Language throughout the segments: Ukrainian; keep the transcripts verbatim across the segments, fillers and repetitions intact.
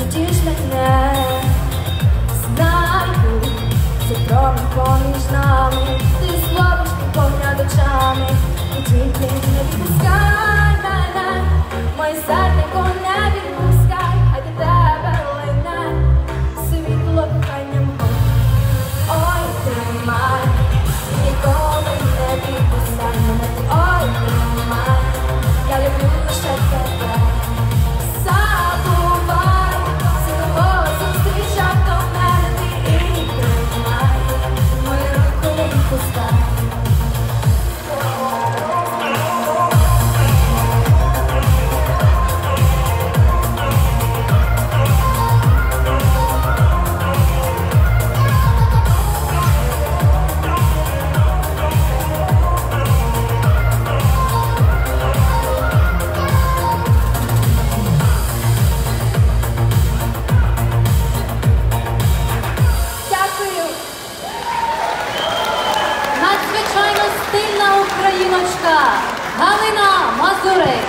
Потіш мене, знаю, це промінь поміж нами. Ти зловиш мій погляд очами, і тільки не відпускай мене, моє серденько не відпускай, хай до тебе лине світло коханням. Ой, тримай, ніколи не відпускай мене. Ой, тримай, я люблю лише тебе. Забувай, все кого зустрічав до мене ти і тримай, мою руку не відпускай. Надзвичайно стильна україночка Галина Мазурик.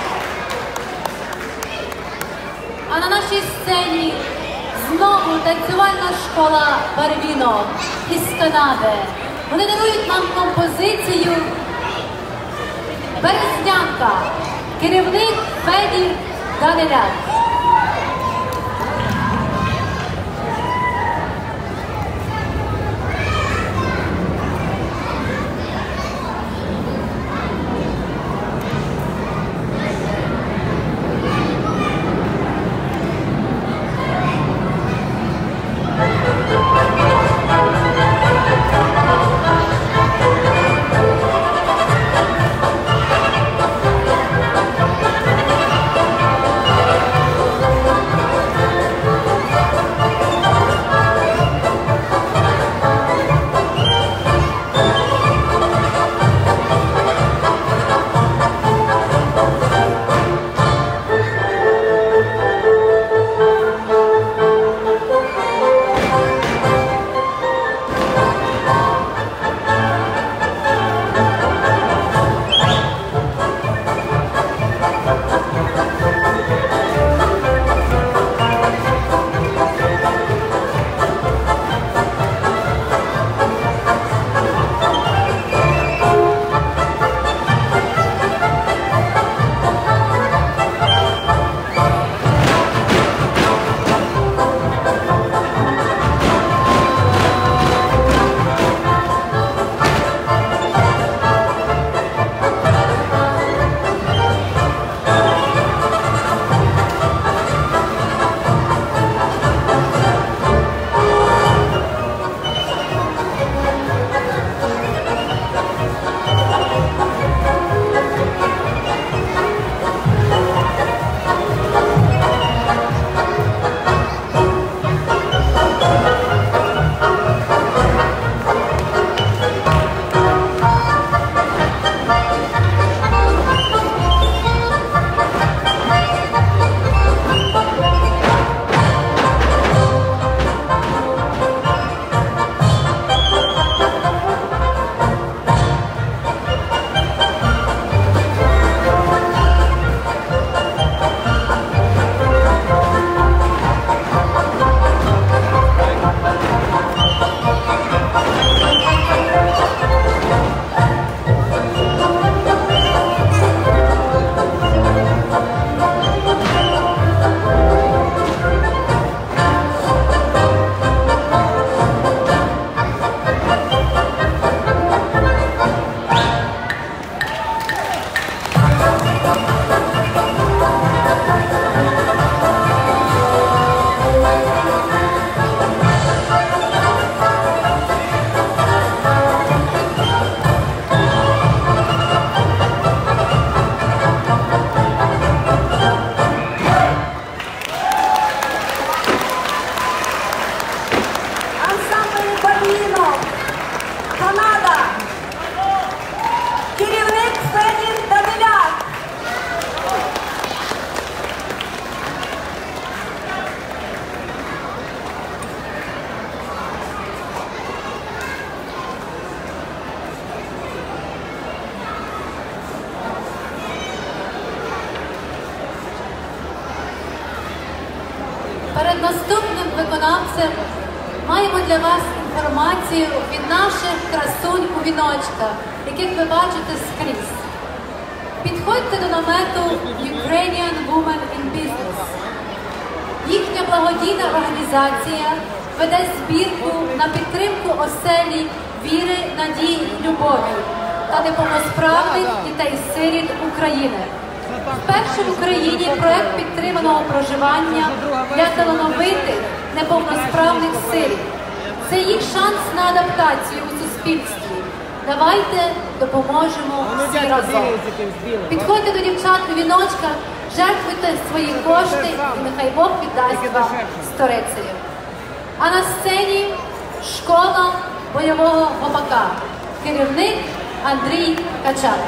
А на нашій сцені знову танцювальна школа барвінок із Канади. Вони дарують нам композицію «Березнянка». Керівник Федір Даниляк. Thank Перед наступним виконавцем маємо для вас інформацію від наших красунь у віночках, яких ви бачите скрізь. Підходьте до намету Ukrainian Women in Business. Їхня благодійна організація веде збірку на підтримку оселі віри, надії і любові та неповносправних дітей-сиріт України. Вперше в Україні проект підтриманого проживання для талановитих неповносправних сиріт. Це їх шанс на адаптацію у суспільстві. Давайте допоможемо всі разом. Підходьте до дівчат у віночках, жертвуйте свої кошти і нехай Бог віддасть вам сторицею. А на сцені школа бойового гопака. Керівник Андрій Качалов.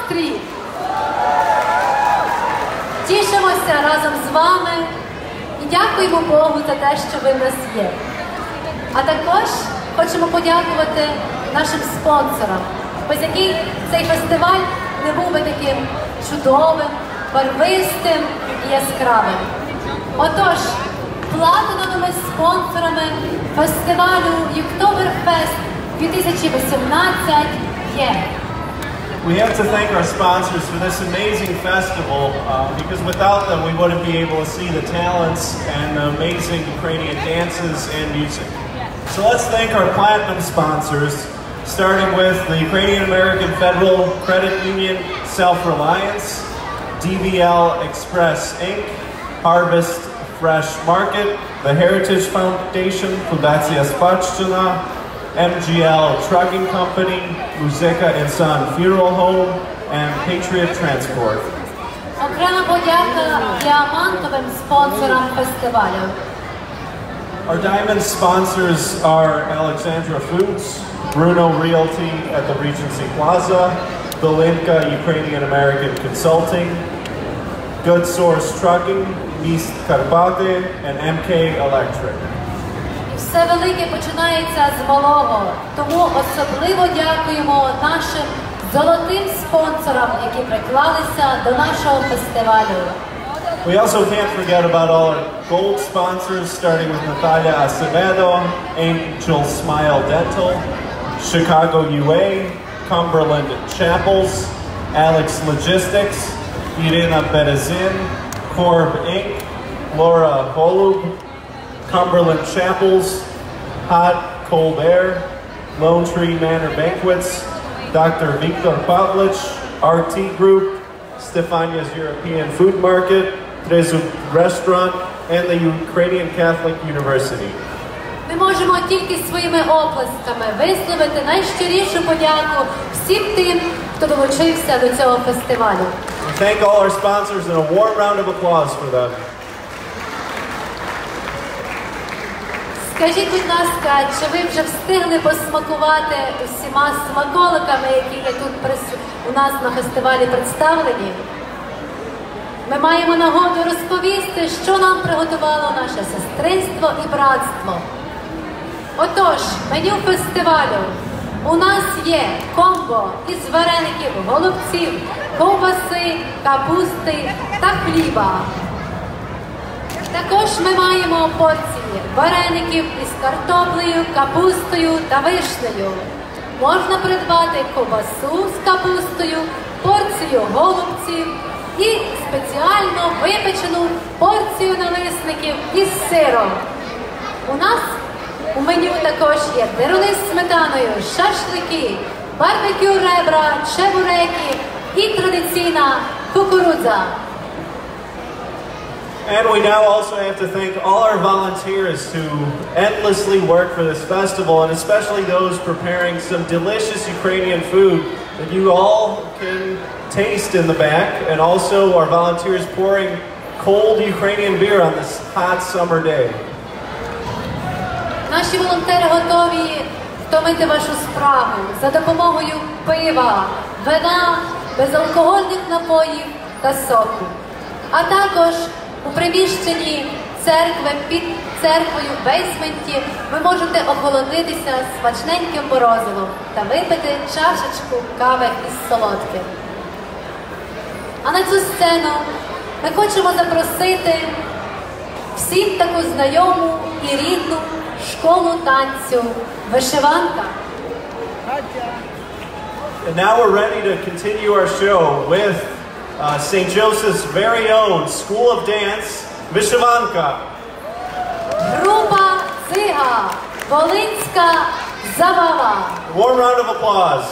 настрій? Тішимося разом з вами і дякуємо Богу за те, що ви в нас є. А також хочемо подякувати нашим спонсорам, без яких цей фестиваль не був би таким чудовим, барвистим і яскравим. Отож, платиновими спонсорами фестивалю Юктоберфест дві тисячі вісімнадцять є. We have to thank our sponsors for this amazing festival uh, because without them we wouldn't be able to see the talents and the amazing Ukrainian dances and music. So let's thank our platinum sponsors, starting with the Ukrainian American Federal Credit Union Self-Reliance, D V L Express Incorporated, Harvest Fresh Market, the Heritage Foundation, Fundacja Spaczna, M G L Trucking Company, Muzyka and Son Funeral Home, and Patriot Transport. Окрема подяка діамантовим спонсорам фестивалю. Our diamond sponsors are Alexandra Foods, Bruno Realty at the Regency Plaza, Dolinka Ukrainian American Consulting, Good Source Trucking, East Karpaty, and M K Electric. Все велике починається з малого, тому особливо дякуємо нашим золотим спонсорам, які приклалися до нашого фестивалю. We also can't forget about all our gold sponsors, starting with Natalia Acevedo, Angel Smile Dental, Chicago U A, Cumberland Chapels, Alex Logistics, Irina Berezin, Corb Incorporated, Laura Holub, Cumberland Chapels, Hot Cold Air, Lone Tree Manor Banquets, Doctor Viktor Pavlich, R T Group, Stefania's European Food Market, Trezub Restaurant, and the Ukrainian Catholic University. Ми можемо тільки своїми оплесками висловити найщирішу подяку всім тим, хто долучився до цього фестивалю. We thank all our sponsors and a warm round of applause for them. Скажіть, будь ласка, чи ви вже встигли посмакувати усіма смаколиками, які є тут прис- у нас на фестивалі представлені? Ми маємо нагоду розповісти, що нам приготувало наше сестринство і братство. Отож, меню фестивалю. У нас є комбо із вареників, голубців, ковбаси, капусти та хліба. Також ми маємо порції вареників із картоплею, капустою та вишнею. Можна придбати ковбасу з капустою, порцію голубців і спеціально випечену порцію налисників із сиром. У нас у меню також є дируни з сметаною, шашлики, барбекю ребра, чебуреки і традиційна кукурудза. And we now also have to thank all our volunteers who endlessly work for this festival, and especially those preparing some delicious Ukrainian food that you all can taste in the back, and also our volunteers pouring cold Ukrainian beer on this hot summer day. Наші волонтери готові втомити вашу справу за допомогою пива, вина, безалкогольних напоїв та соку. А також у приміщенні церкви, під церквою в бейсменті ви можете охолодитися смачненьким морозивом та випити чашечку кави із солодким. А на цю сцену ми хочемо запросити всім таку знайому і рідну школу танцю «Вишиванка». And now we're ready to continue our show with uh, Saint Joseph's very own School of Dance, Вишиванка. Група «Цига», Волинська забава. Warm round of applause.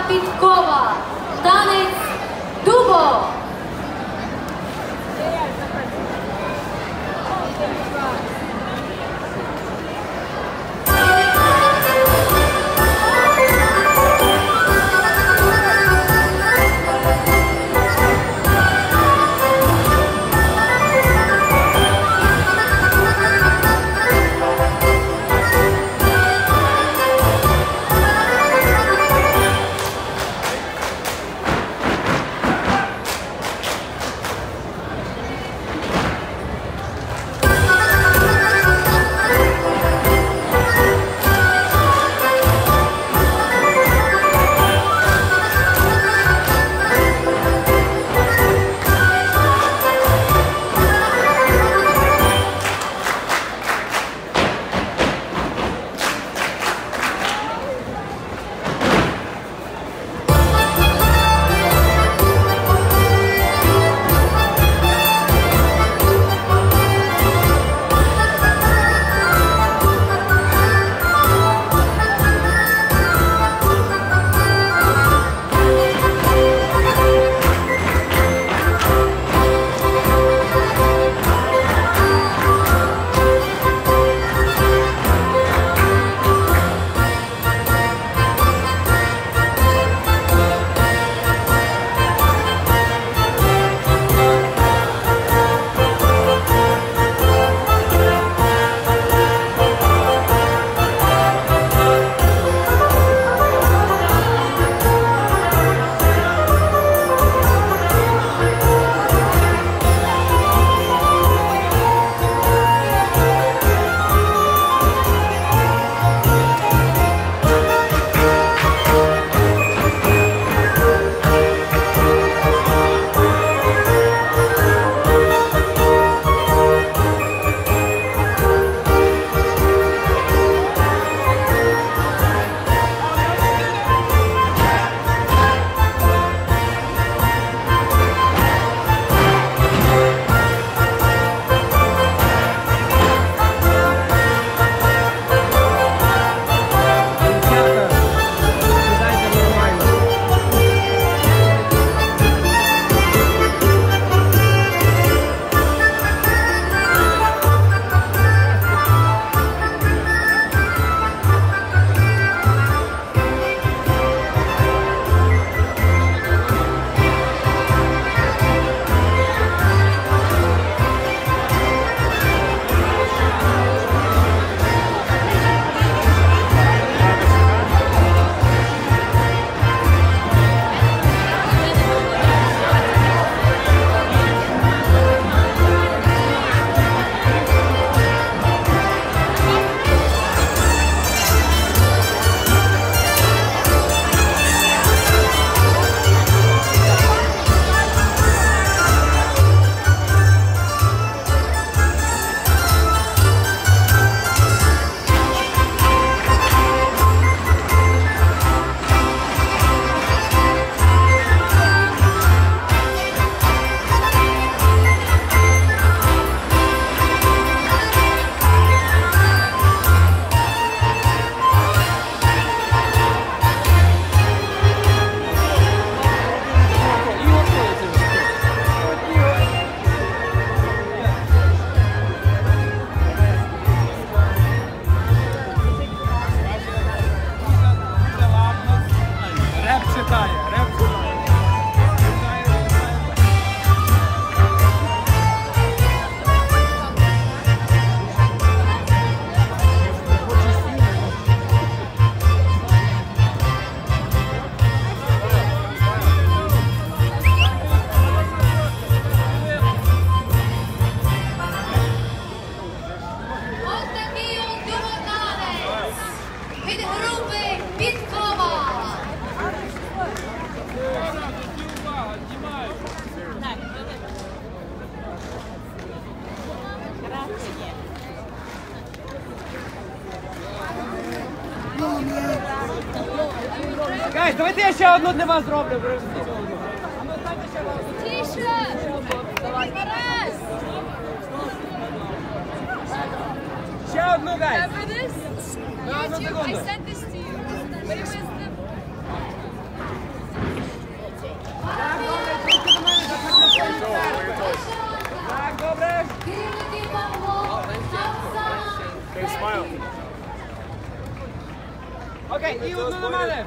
підкова. Танець дубо. Гайс, давайте я ще одну для вас зроблю. Тише! Тарас! Ще одну, гайс. Remember this? На одну YouTube, I секунду. sent this to you. But it was the... Окей, і одну на мене.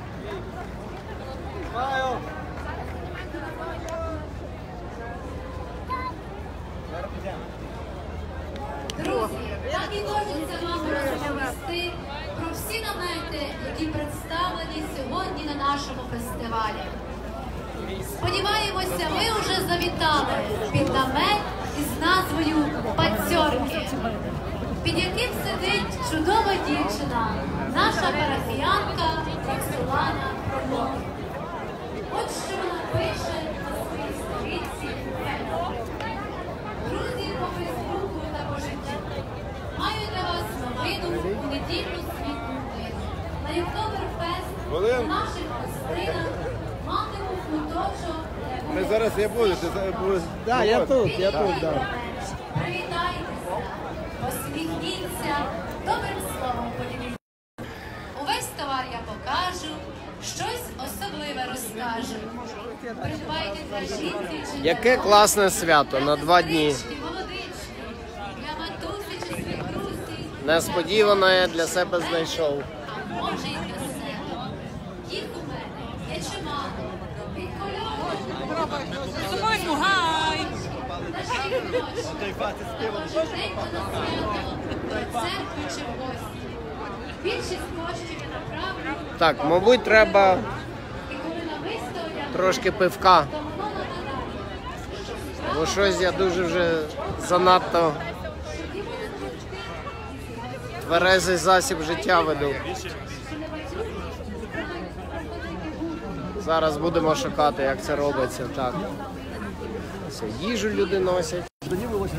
Друзі, так і хочеться вам розповісти про всі намети, які представлені сьогодні на нашому фестивалі. Сподіваємося, ви вже завітали під намет із назвою «Пацьорки», під яким сидить чудова дівчина, наша парафіянка Роксолана Прокопівна. От що вона пише на своїй сторінці у Фейсбуці. Друзі по Фейсбуку та по житті. Маю для вас новину у недільну світлу годину. На Октоберфест у наших гостинах матиму куточок. Ми зараз я буду, ти зараз будеш. Да, я тут, я тут, да. Привітайтеся, посміхніться, добрим словом поділіться. Увесь товар я покажу, щось особливе розкажу. Придбайте для жінки чи Яке класне свято на два дні. водички, молодички, для матусі чи свекрусі. Несподівано я для себе знайшов. А може і для себе. Їх у мене є чимало. Від кольору. Зуманю, гай! Та ще й вночі. Швиденько на свято, до церкви чи в гості. Більшість коштів я направлю. Так, мабуть, треба І коли намисто одягну, трошки пивка, то воно нагадає. бо щось я дуже вже занадто тверезий засіб життя веду. Зараз будемо шукати, як це робиться. Так. Ось їжу люди носять. І не просто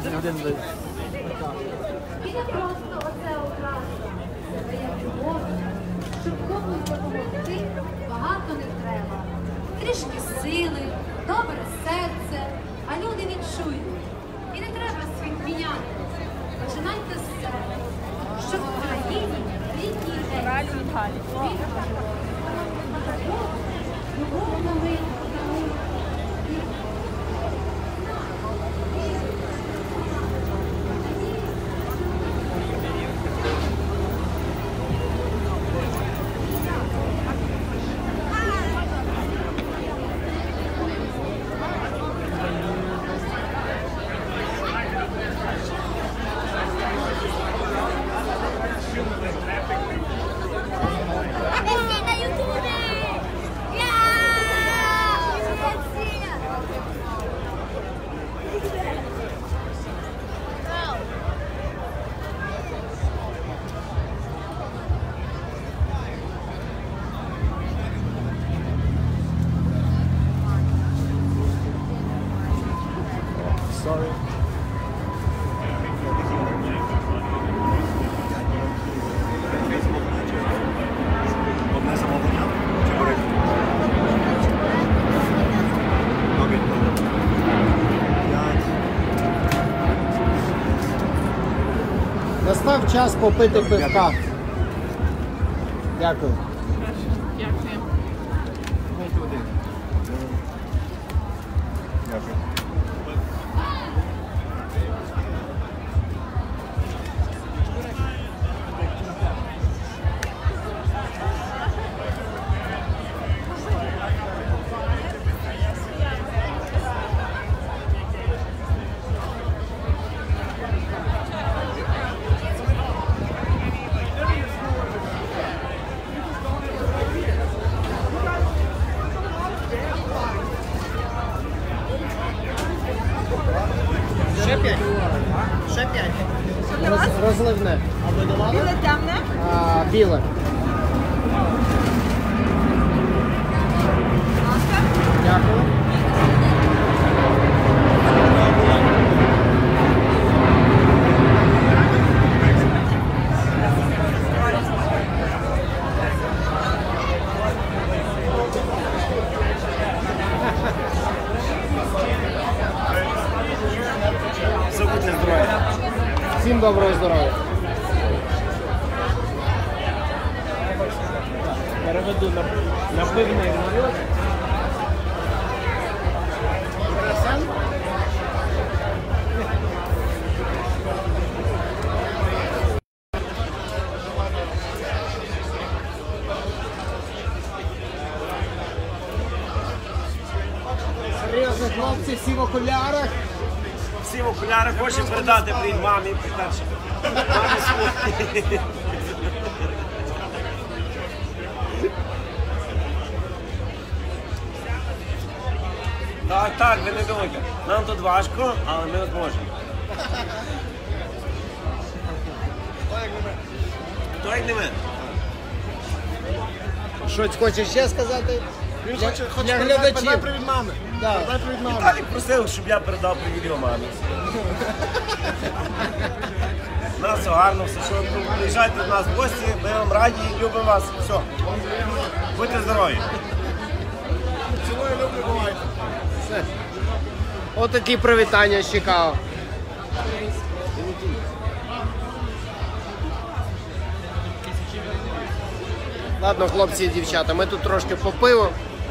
оце одразу. Це як любов. Щоб комусь допомогти, багато не треба. Трішки сили, добре серце, а люди відчують. І не треба світ міняти. Починайте з себе. Щоб в країні літній день. Любов на мить. Ragazzina, YouTube! Yeah! Ragazzina! Sorry. Настав час попити пивка. Дякую. Ще п'ять. Ще п'ять. Роз- розливне. А ви давали? Біле темне? А, біле. Дякую. Всім доброго здоров'я. Переведу на, на пивний налет. Серйозно, хлопці, всі в окулярах. Всі в окулярах хочемо передати привіт мамі, по-перше. Мамі свої. Так, так, ви не думайте. Нам тут важко, але ми зможемо. Хто як не ми? Щось хочеш ще сказати? Він Для- хоче, хоче для передати, глядачів. передай привіт мамі. Да. Передай привіт мамі. Віталік просив, щоб я передав привіт його мамі. У нас все гарно, все що. Ну, приїжджайте до нас в гості, ми вам раді, любимо вас. Все. Будьте здорові. Цілую, люблю, бувайте. Все. Отакі привітання з Чикаго. Ладно, хлопці і дівчата, ми тут трошки по пиву.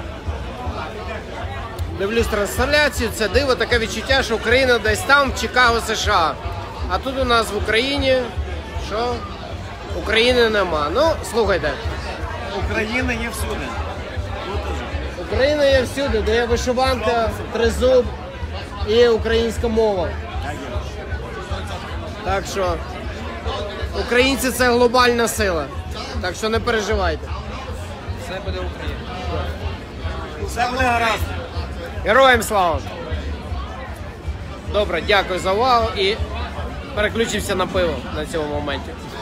Дивлюсь трансляцію, це диво, таке відчуття, що Україна десь там, в Чикаго, США. А тут у нас в Україні, що? України нема. Ну, слухайте, Україна є всюди. Тут уже. Україна є всюди, де є вишиванка, тризуб і українська мова. Так що українці це глобальна сила. Так що не переживайте. Все буде гаразд. Героям слава! Добре, дякую за увагу і переключився на пиво на цьому моменті.